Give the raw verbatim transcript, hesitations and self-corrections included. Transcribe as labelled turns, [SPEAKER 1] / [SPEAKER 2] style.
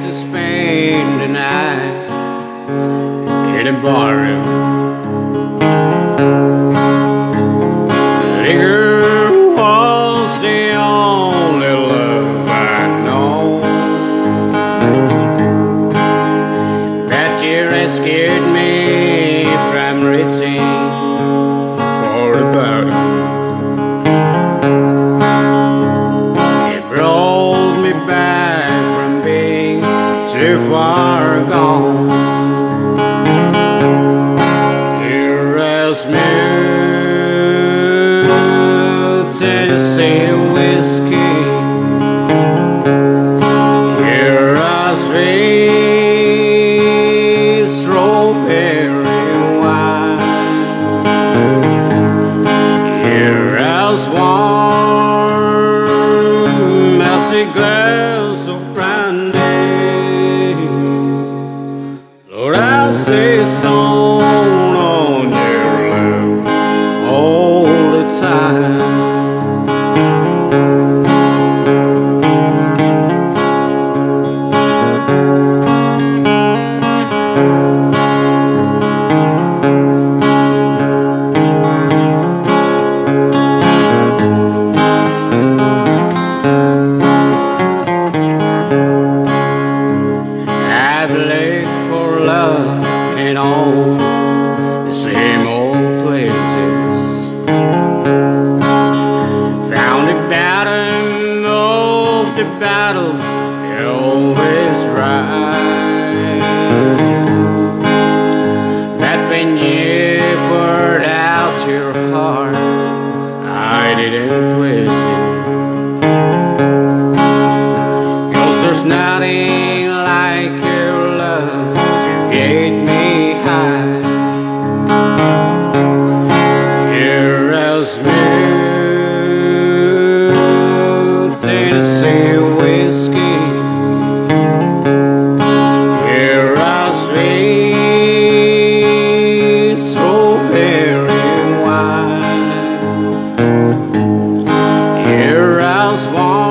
[SPEAKER 1] to spend the night in a barroom. Liquor was the only love I'd known, but you rescued me from reaching for the bottom. It brought me back from being too far gone. You're as smooth Tennessee whiskey, you're as sweet strawberry wine, you're as warm as a glass of brandy. Lord, I stay stone on your love all the time. I've looked for love in all the same old places, found the bottom of the battles always right, but when you poured out your heart, I didn't twist it, 'cause there's nothing like your love to get me high. You're as smooth Tennessee whiskey, you're as sweet strawberry wine, you're as warm